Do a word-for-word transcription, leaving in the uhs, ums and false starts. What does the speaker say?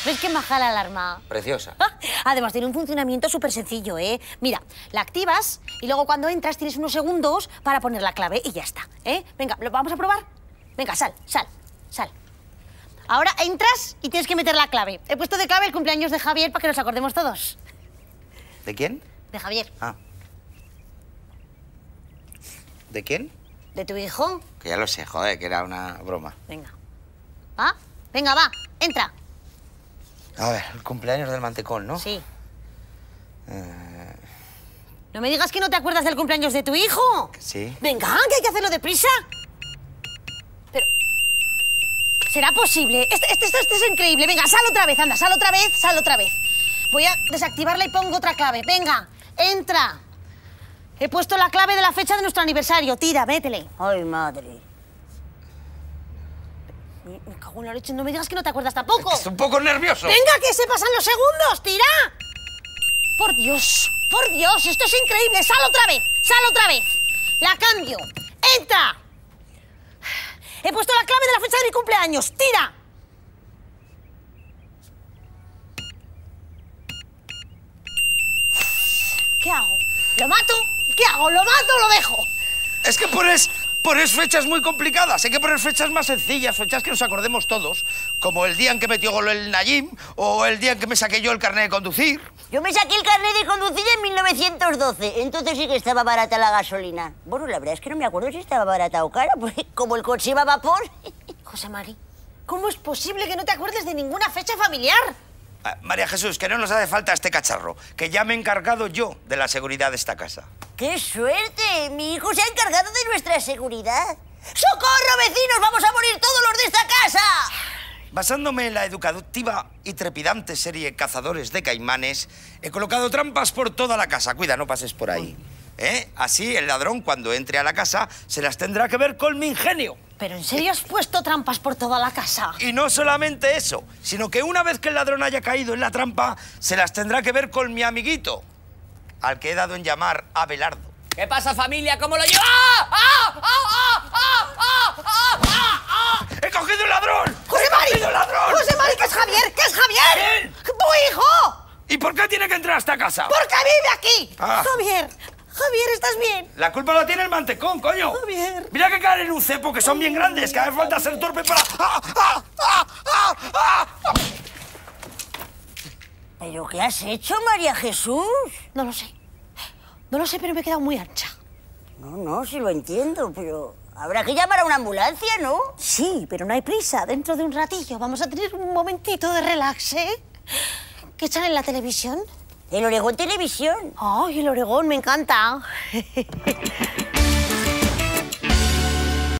¿Ves qué maja la alarma? Preciosa. Además, tiene un funcionamiento súper sencillo, ¿eh? Mira, la activas y luego cuando entras tienes unos segundos para poner la clave y ya está, ¿eh? Venga, ¿lo vamos a probar? Venga, sal, sal, sal. Ahora entras y tienes que meter la clave. He puesto de clave el cumpleaños de Javier para que nos acordemos todos. ¿De quién? De Javier. Ah. ¿De quién? ¿De tu hijo? Que ya lo sé, joder, que era una broma. Venga. ¿Ah? Venga, va, entra. A ver, el cumpleaños del mantecón, ¿no? Sí. Eh... No me digas que no te acuerdas del cumpleaños de tu hijo. Sí. Venga, que hay que hacerlo deprisa. Pero... ¿será posible? Esto, esto, esto, esto es increíble. Venga, sal otra vez, anda, sal otra vez, sal otra vez. Voy a desactivarla y pongo otra clave. Venga, entra. He puesto la clave de la fecha de nuestro aniversario. Tira, métele. Ay, madre. Me, me cago en la leche. No me digas que no te acuerdas tampoco. Estoy un poco nervioso. Venga, que se pasan los segundos. Tira. Por Dios, por Dios, esto es increíble. Sal otra vez, sal otra vez. La cambio. Entra. He puesto la clave de la fecha de mi cumpleaños. Tira. ¿Qué hago? ¿Lo mato? ¿Qué hago? ¿Lo mato o lo dejo? Es que pones, pones fechas muy complicadas. Hay que poner fechas más sencillas, fechas que nos acordemos todos. Como el día en que metió gol el Nayim o el día en que me saqué yo el carnet de conducir. Yo me saqué el carnet de conducir en mil novecientos doce, entonces sí que estaba barata la gasolina. Bueno, la verdad es que no me acuerdo si estaba barata o cara, porque como el coche iba a vapor... José Mari, ¿cómo es posible que no te acuerdes de ninguna fecha familiar? Ah, María Jesús, que no nos hace falta este cacharro, que ya me he encargado yo de la seguridad de esta casa. ¡Qué suerte! Mi hijo se ha encargado de nuestra seguridad. ¡Socorro, vecinos! ¡Vamos a morir todos los de esta casa! Basándome en la educativa y trepidante serie Cazadores de Caimanes, he colocado trampas por toda la casa. Cuida, no pases por ahí. ¿Eh? Así el ladrón, cuando entre a la casa, se las tendrá que ver con mi ingenio. ¿Pero en serio has puesto trampas por toda la casa? Y no solamente eso, sino que una vez que el ladrón haya caído en la trampa, se las tendrá que ver con mi amiguito, al que he dado en llamar Abelardo. ¿Qué pasa, familia? ¿Cómo lo llevo? ¡Ah! ¡Ah! ¡Ah! ¡Ah! ¡Ah! ¡Ah! ¡Ah! ¡Ah! ¡He cogido el ladrón! ¡José ¡He Mari! cogido el ladrón! ¡José Mari, que es Javier! ¡Que es Javier! ¿Quién? ¡Tu hijo! ¿Y por qué tiene que entrar a esta casa? ¡Porque vive aquí! Ah. Javier, Javier, ¿estás bien? La culpa la tiene el mantecón, coño. Javier. Mira que caen en un cepo, que son bien grandes, que hace falta ser torpe para... ¡Ah! ¡Ah! ¡Ah! ¡Ah! ¡Ah! ¿Pero qué has hecho, María Jesús? No lo sé. No lo sé, pero me he quedado muy ancha. No, no, sí lo entiendo, pero... habrá que llamar a una ambulancia, ¿no? Sí, pero no hay prisa. Dentro de un ratillo vamos a tener un momentito de relax, ¿eh? ¿Qué echan en la televisión? El Oregón Televisión. ¡Ay, el Oregón! Me encanta.